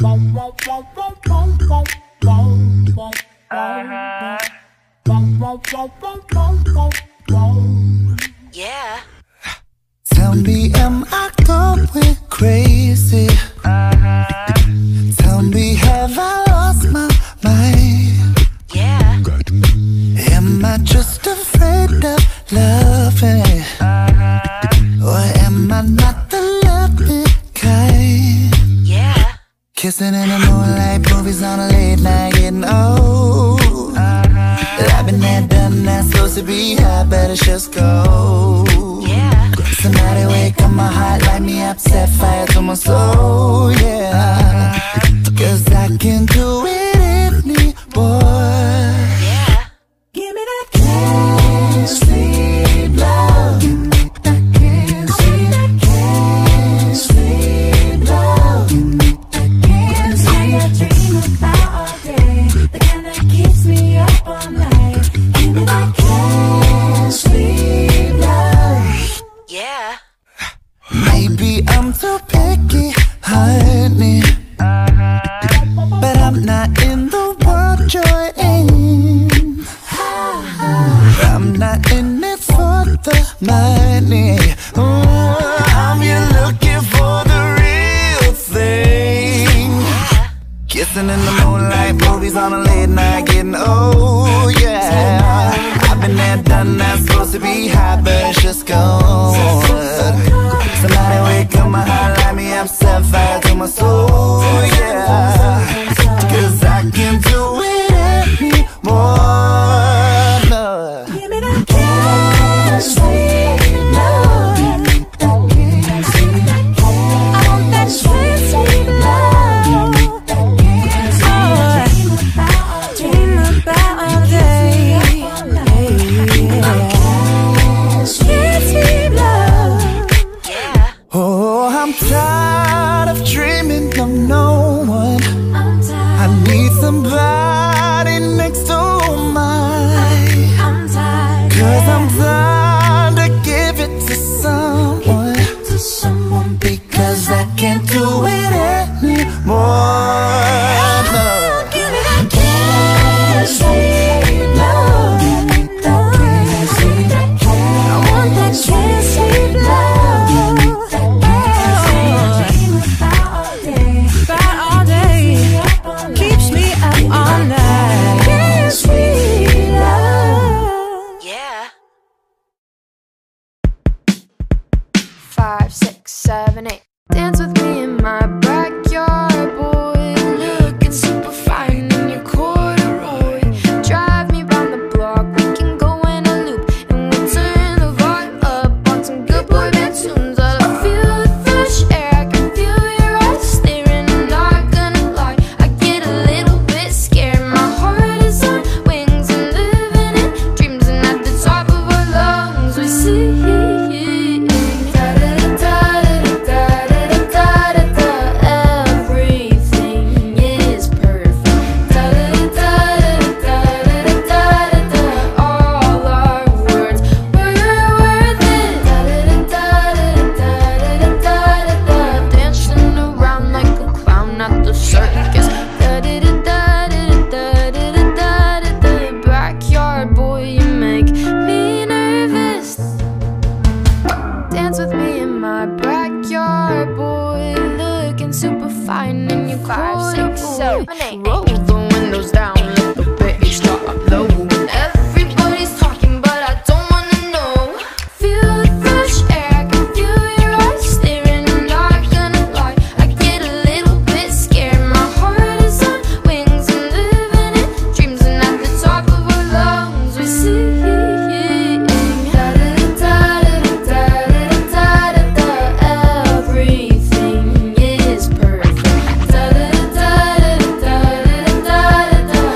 Yeah. Tell me, am I going crazy? Tell me, have I lost my mind? Yeah. Am I just afraid of loving? Or am I not the loving kind? Yeah. Kissing in the moonlight, movies on a late night, getting old. I've been there, done that, supposed to be high, better just go. Yeah. Somebody wake up my heart, light me up, set fire to my soul, yeah. Cause I can't do it anymore. Yeah. Give me that can't sleep love. Give me that can't sleep, that can't sleep love. Give me that can't sleep. I dream about all day, the kind that keeps me up all night. Give me that can't sleep love. Yeah. Maybe I'm too picky, honey, but I'm not in the world you're in. I'm not in it for the money. I'm here looking for the real thing. Kissing in the moonlight, movies on a late night, getting old, yeah. I've been there, done that, supposed to be high, but it's just gone. Somebody wake up my heart, light me up, set fire to my soul, yeah. Cause I can't do it anymore, no. Give me that can't sleep love. Give me that can't sleep, that can't. I want that can't sleep love. Give me that can't sleep. Dream about all day. Can't sleep love. Yeah. Oh, I'm tired of dreaming of no one. I need somebody next to mine. Cause I'm tired to give it to someone. Because I can't do it anymore. No. Give me that can't sleep love. Give me that can't sleep, that can't. I want that can't sleep love. About all day, keeps me up all night. Can't sleep love. Yeah. 5, 6, 7, 8. Dance with me in my backyard, boy. Looking super fine in your corduroy. Drive me round the block, we can go in a loop, and we'll turn the vibe up on some good boy band tunes. I feel the fresh air, I can feel your eyes staring. I'm not gonna lie, I get a little bit scared. My heart is on wings and living in dreams, and at the top of our lungs we sing. Everything is perfect. All our words were worth it. Dancing around like a clown at the circus. Backyard boy, you make me nervous. Dance with me in my backyard, boy. Looking super fine in your 5, 6, 7, 8. Roll the windows down, let the bass drop low. Everybody's talking, but I don't wanna know. Feel the fresh air, I can feel your eyes staring. I'm not gonna lie, I get a little bit scared. My heart is on wings and living in dreams, and at the top of our lungs we sing. Everything is perfect.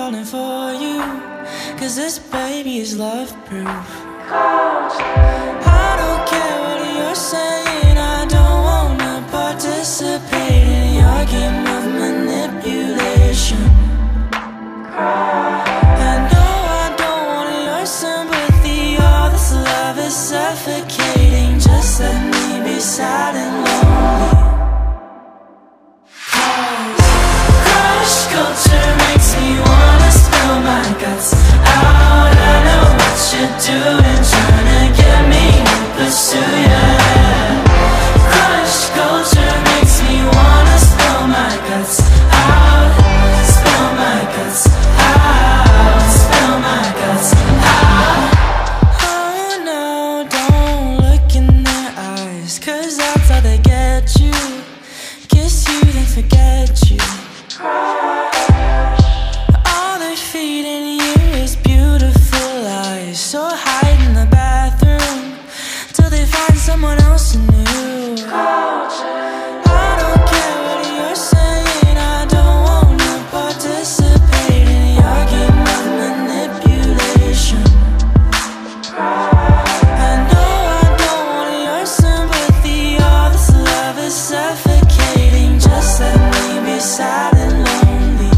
falling for you, 'cause this baby is love proof. I don't care what you're saying, I don't wanna participate in your game of manipulation. I know I don't want your sympathy, all this love is suffocating. Just let me be sad and lonely. Crush culture makes me wanna spill my guts out. I know what you're doing, trying to get me to pursue ya. Crush culture makes me wanna spill my guts out. Spill my guts out. Spill my guts out. Oh no, don't look in their eyes, 'cause that's how they get you. Kiss you, then forget you. All they're feeding you is beautiful lies, so hide in the bathroom till they find someone else new. I don't care what you're saying, I don't wanna participate in your game of manipulation. I know I don't want your sympathy, all this love is suffocating. Just let me be sad and lonely.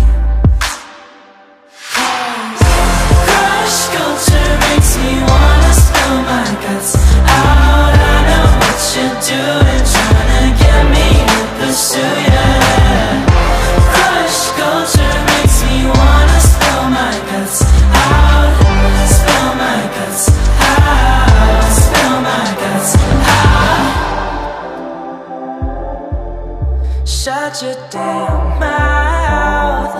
Crush culture makes me wanna spill my guts out. I know what you're doing, trying to get me to pursue ya. Crush culture makes me wanna spill my guts out. Spill my guts out. Spill my guts out. Shut your damn mouth.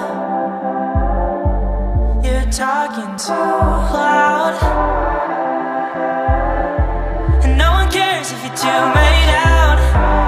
You're talking too loud, and no one cares if you're too made out.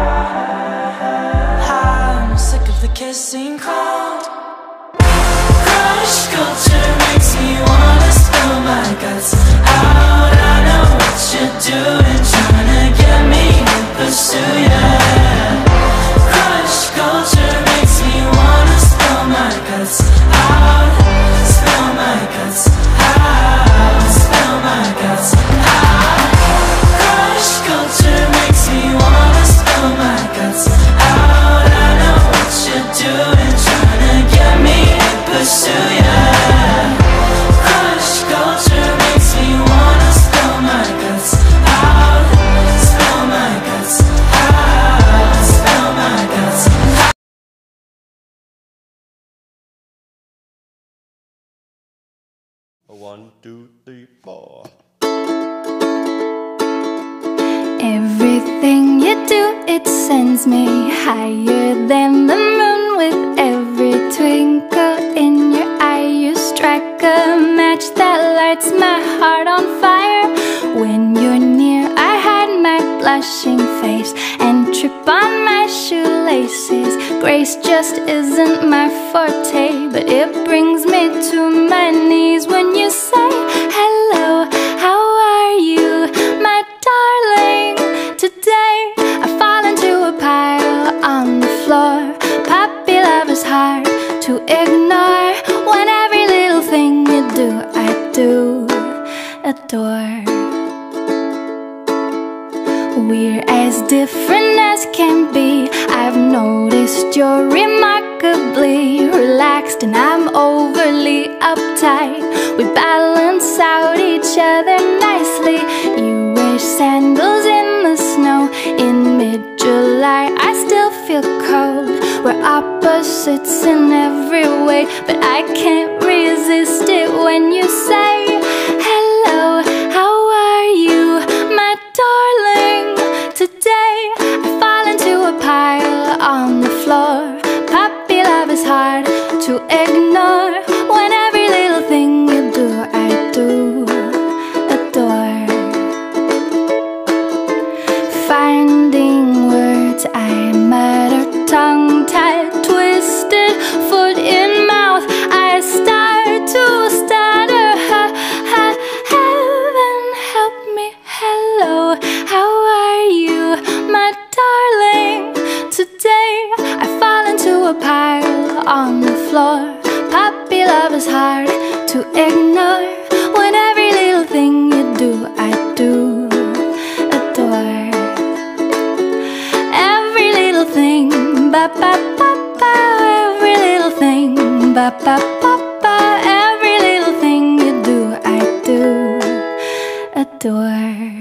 I'm sick of the kissing crowd. Crush culture makes me wanna spill my guts out. I know what you're doing, trying to get me to pursue ya. Crush culture makes me wanna spill my guts out. Spill my guts out. Spill my guts out. Crush culture makes me wanna spill my guts out. I know what you're doing, trying to get me to pursue ya. Crush culture makes me wanna spill my guts out. Spill my guts out. Spill my guts out. 1, 2, 3, 4. Everything you do, it sends me higher than the moon. With every twinkle in your eye, you strike a match that lights my heart on fire. When you're near, I hide my blushing face and trip on my shoelaces. Grace just isn't my forte, but it brings me to my knees when you say hello. How are you, my darling? Today I fall into a pile on the floor. Puppy love is hard to ignore. When every little thing you do, I do adore. We're as different as can be. I've noticed you're remarkably relaxed and I'm overly uptight. We balance out each other nicely. You wear sandals in the snow in mid-July. I still feel cold. We're opposites in every way, but I can't resist it when you say hello. How are you, my darling? Today I fall into a pile on the floor. Puppy love is hard to ignore. When every little thing you do, I do adore. Finding words I mutter, tongue-tied, twisted, foot in mouth, I start to stutter. Heaven help me, hello. How are you, my darling? Today I fall into a pile on the floor. Puppy love love is hard to ignore, when every little thing you do, I do adore. Every little thing, ba ba ba ba. Every little thing, ba ba ba ba. Every little thing you do, I do adore.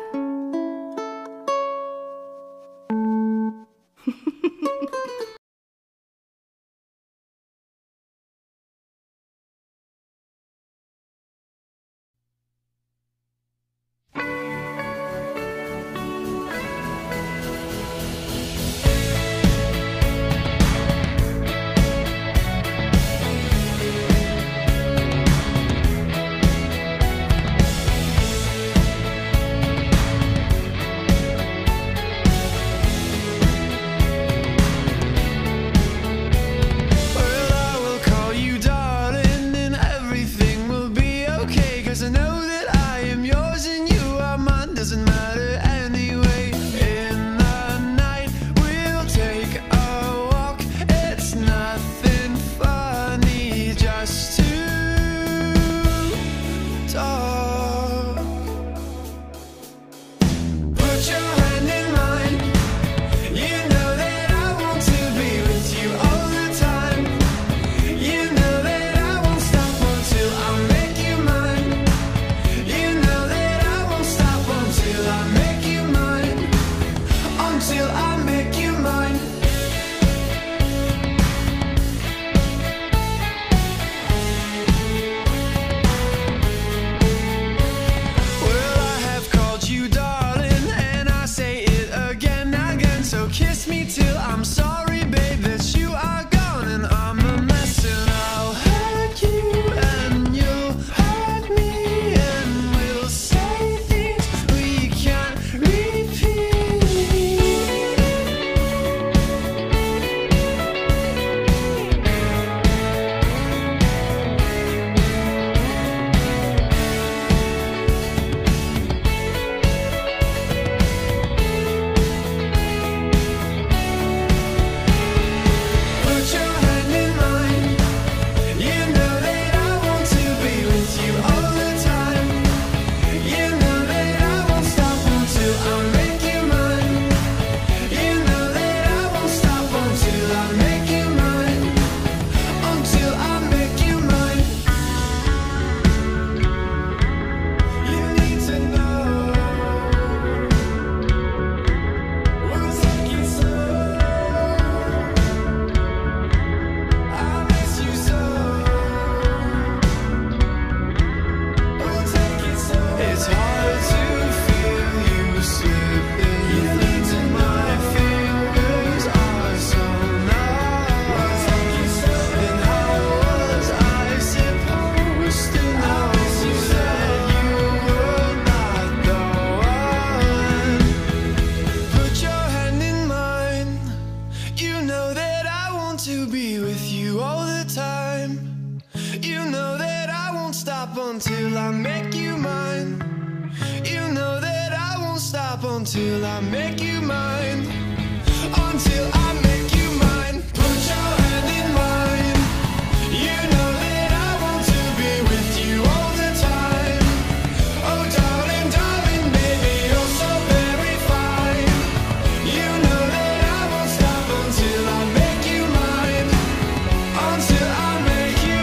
Until I make you mine. You know that I won't stop until I make you mine. Until I make you mine. Put your hand in mine. You know that I want to be with you all the time. Oh darling, darling, baby, you're so very fine. You know that I won't stop until I make you mine. Until I make you.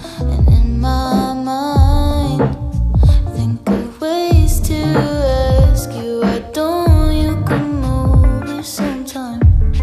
And in my mind, think of ways to ask you, why don't you come over sometime?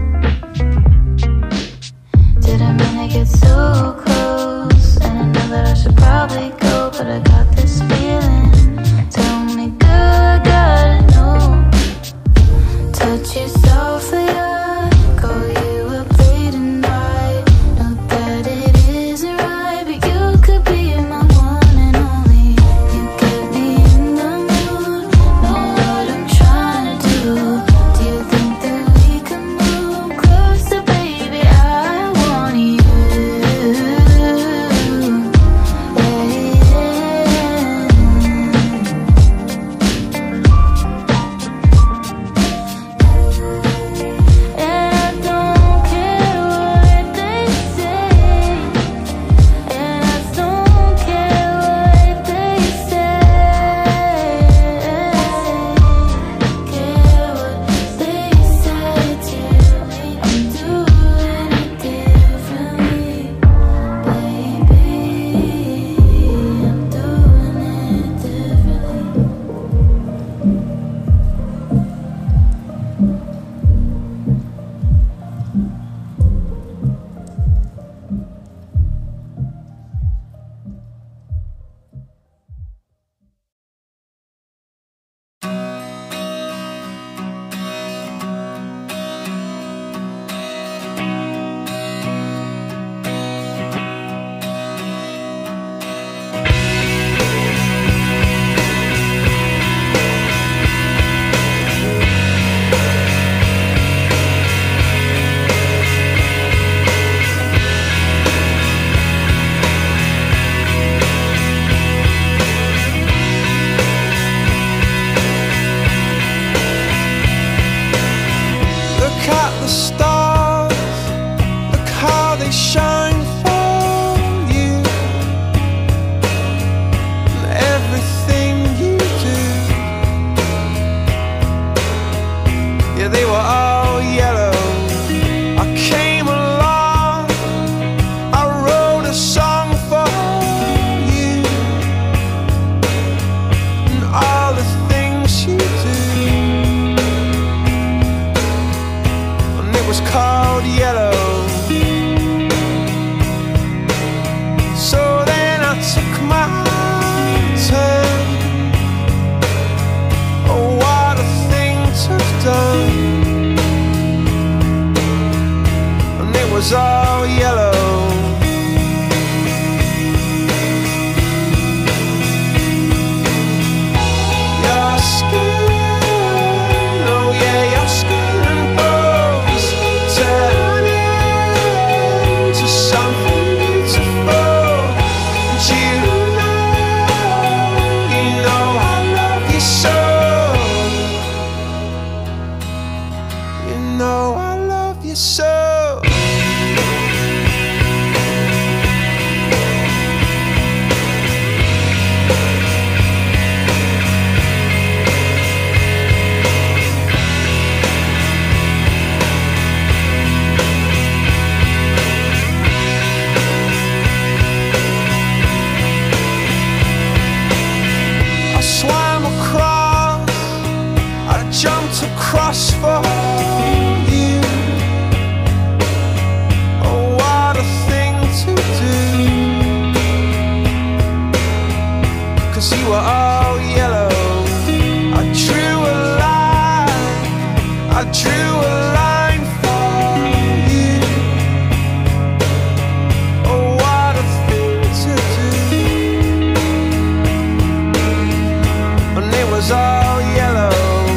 Did I mean to get so close? And I know that I should probably go, but I got this feeling. Tell me, girl, I gotta know. Touch you softly, I call you up late at night. Know that it isn't right, but you could be my one and only. You get me in the mood, know what I'm trying to do. Do you think that we can move closer, baby? I want you. And I don't care what they say, and I don't care what they say. Care what they say to me. I'm doing it differently, baby. I'm doing it differently. Look at the stars, look how they shine for you. And everything you do, yeah, they were all yellow. I came along, I wrote a song for you. And all the things you do, and it was called yellow. So then I took my turn. Oh, what a thing to have done. And it was all yellow. Your skin, oh yeah, your skin and bones turn into something beautiful. And you know I love you so. You know I love you so. I swam across, I jumped across for you. Oh, what a thing to do. 'Cause you were all yellow. I drew a line, I drew a line for you. Oh, what a thing to do. And it was all yellow.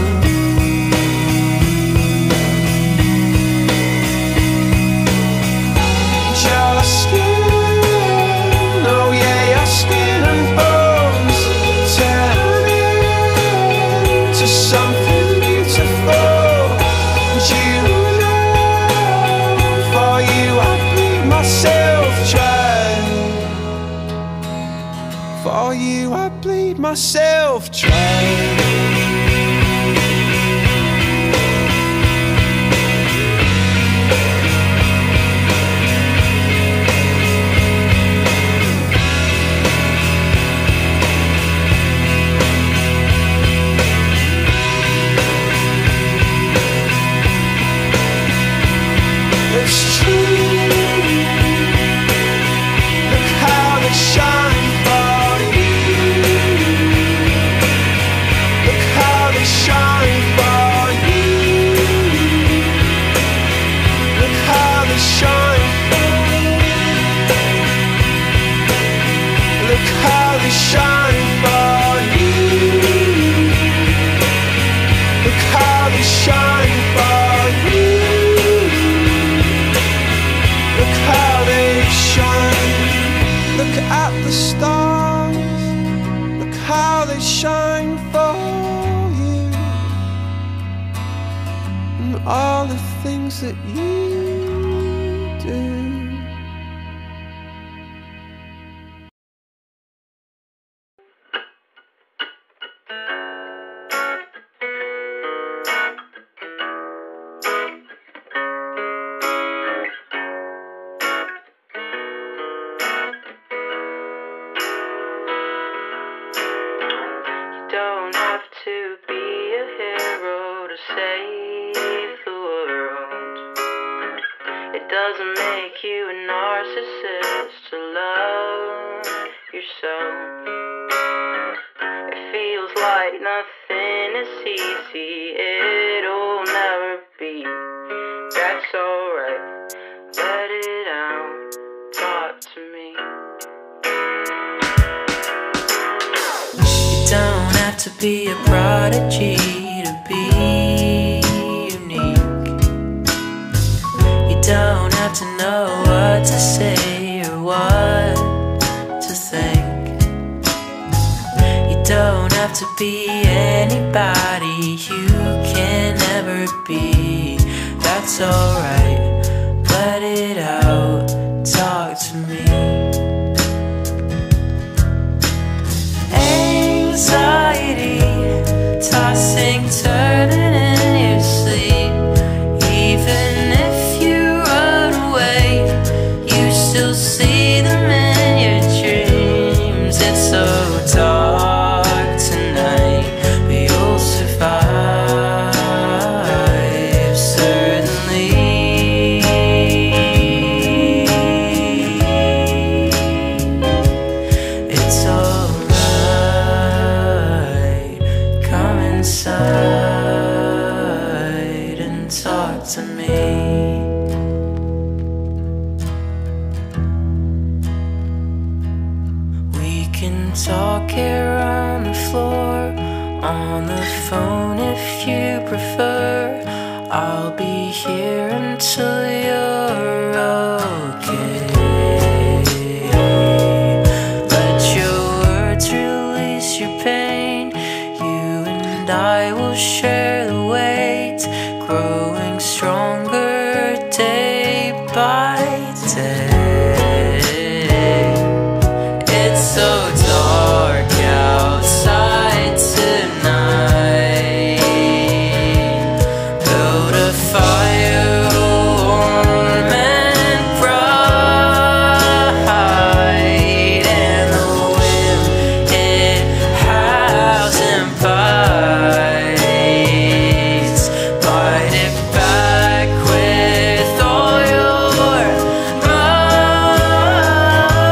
Your skin, oh yeah, your skin and bones turn into something beautiful. And you know, for you I bleed myself dry. For you I bleed myself dry. Look at the stars, look how they shine for you, and all the things that you do. Don't have to be a hero to save the world. It doesn't make you a narcissist to love yourself. It feels like nothing is easy, it'll never be. That's alright, let it out, talk to me. You don't have to be a prodigy to be unique. You don't have to know what to say or what to think. You don't have to be anybody you can never be. That's alright, let it out, talk to me. Anxiety, tossing, turning in your sleep. Even if you run away, you still see them in your dreams. It's so dark tonight, but you'll survive, certainly. It's alright. Come inside and talk to me. We can talk here on the floor, on the phone if you prefer. I'll be here until you're okay. Let your words release your pain. You and I will share the weight, growing stronger day by day. It's so dark outside tonight. Build a fire warm and bright, and the wind, it howls and bites. Bite it back with all your might.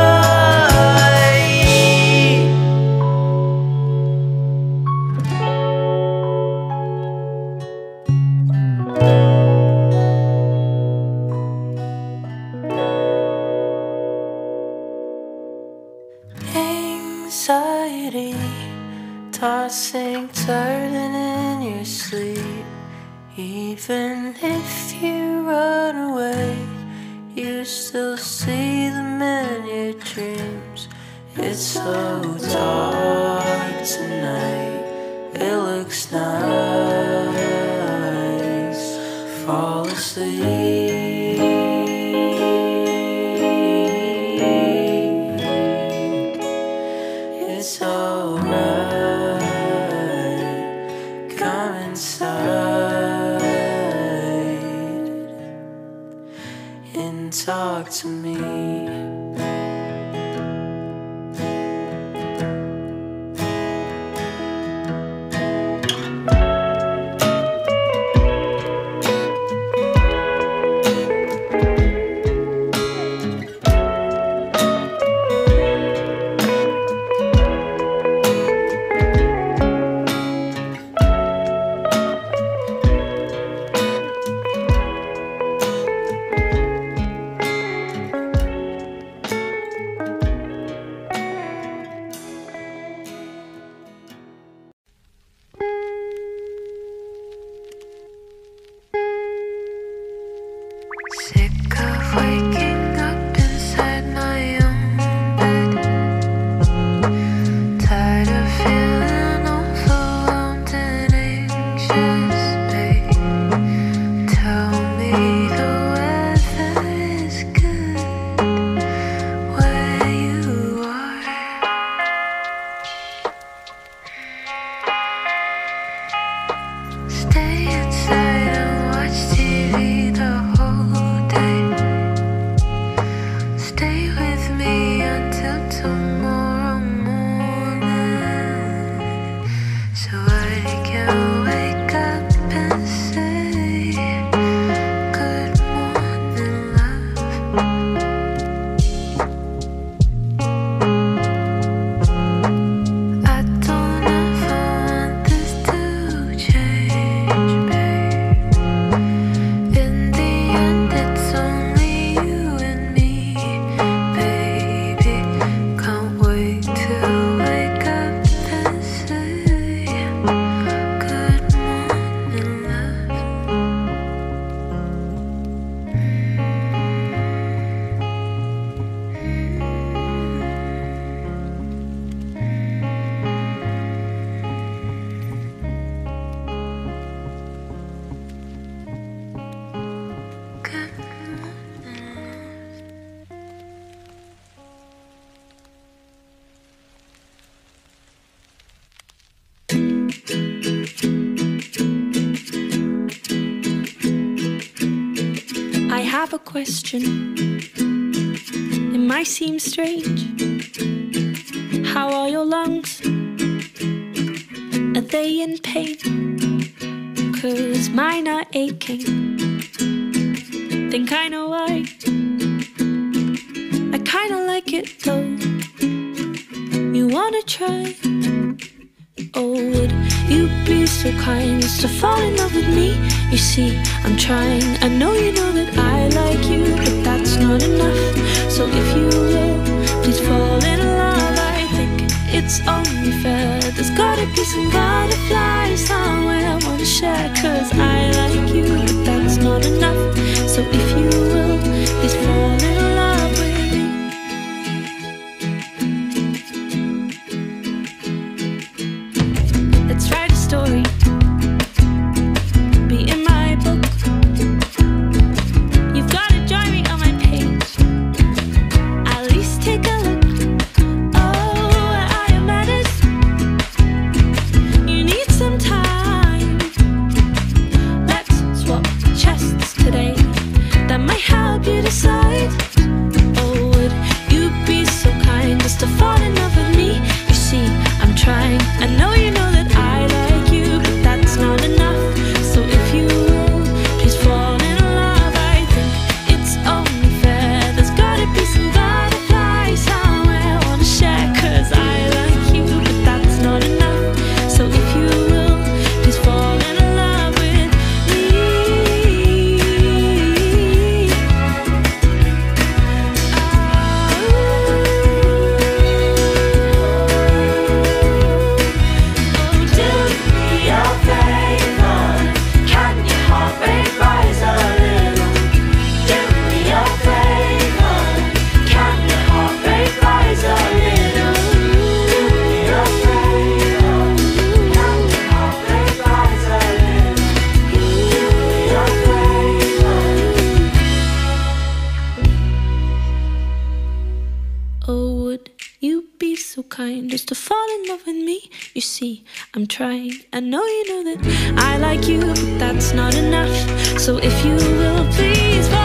Anxiety, tossing, turning in your sleep. Even if you run away, you still see them in your dreams. It's so dark tonight, it looks nice. Fall asleep. It's alright, come inside and talk to me. question. It might seem strange. How are your lungs? Are they in pain? 'Cause mine are aching. Think I know why. I kinda like it though. You wanna try? Oh, would you be so kind as to fall in love with me? You see, I'm trying. I know you know that I like you, but that's not enough. So if you will, please fall in love. I think it's only fair. There's gotta be some butterflies somewhere I wanna share. 'Cause I like you, but that's not enough. So if you will, please fall in love with me. Let's write a story. Be in my book. You've gotta join me on my page. At least take a look. Oh, I am matters. You need some time. Let's swap chests today. That might help you decide. Oh, would you be so kind as to fall in love with me? You see, I'm trying. I know you know that I like you, but that's not enough. So if you will, please fall in love. I think it's only fair. There's gotta be some butterflies somewhere I wanna share. 'Cause I like you, but that's not enough. So if you will, please fall in love with me. Oh, would you be so kind as to fall in love with me? You see, I'm trying. I know you know that I like you, but that's not enough. So if you will, please fall